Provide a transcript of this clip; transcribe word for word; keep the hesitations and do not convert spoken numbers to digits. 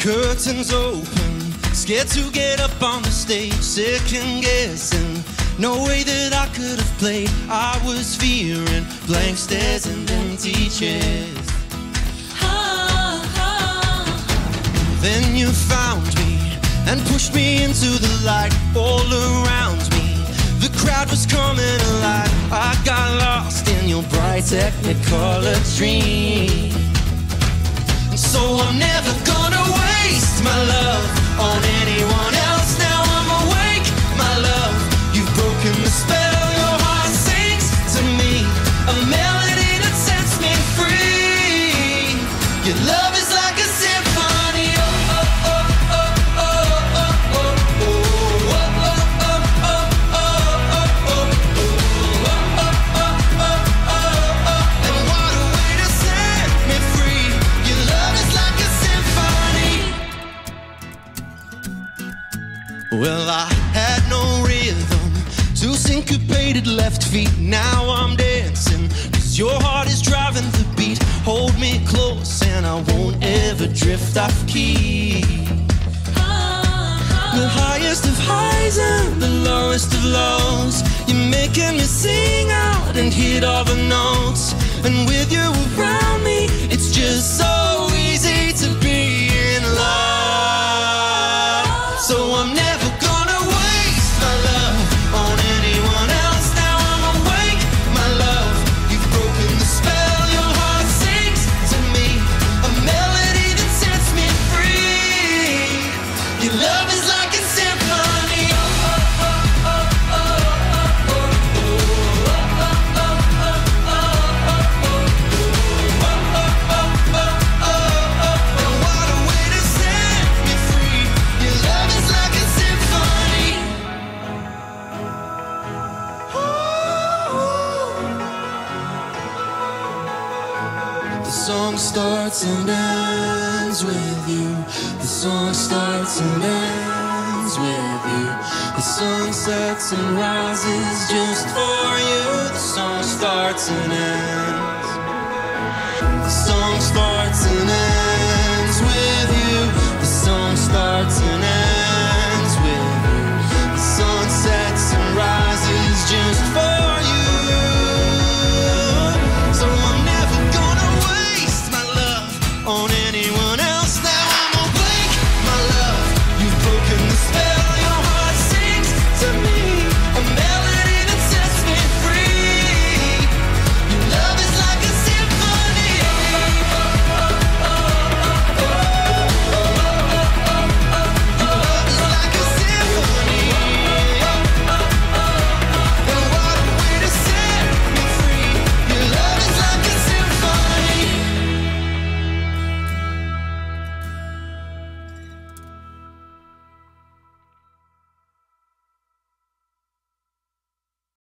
Curtains open, scared to get up on the stage, second guessing, no way that I could have played. I was fearing blank stares and empty chairs. Then you found me and pushed me into the light. All around me, the crowd was coming alive. I got lost in your bright technicolor dream. And so I'm never gonna waste my love on anyone else. Now I'm awake, my love. You've broken the spell. Your heart sings to me a melody that sets me free. Your love is like a symphony. Oh, oh, oh, oh, oh, oh, oh, oh, oh, oh, oh, oh, oh, oh, oh, oh. And what a way to set me free. Your love is like a symphony. Well, I had no rhythm, two syncopated left feet. Now I'm dancing, 'cause your heart is driving the beat. Hold me close and I won't ever drift off key. The highest of highs and the lowest of lows, you're making me sing out and hit all the notes. And with you around me, it's just so easy to be in love. So I'm never gonna waste my love on anyone else. Now I'm awake, my love. You've broken the spell. Your heart sings to me a melody that sets me free. Your love is like a symphony. Oh, oh, oh, oh, oh, oh, oh, oh, oh, oh, oh, oh. And what a way to set me free. Your love is like a symphony. The song starts and ends with you. The song starts and ends with you. The sun sets and rises just for you. The song starts and ends. The song starts and ends.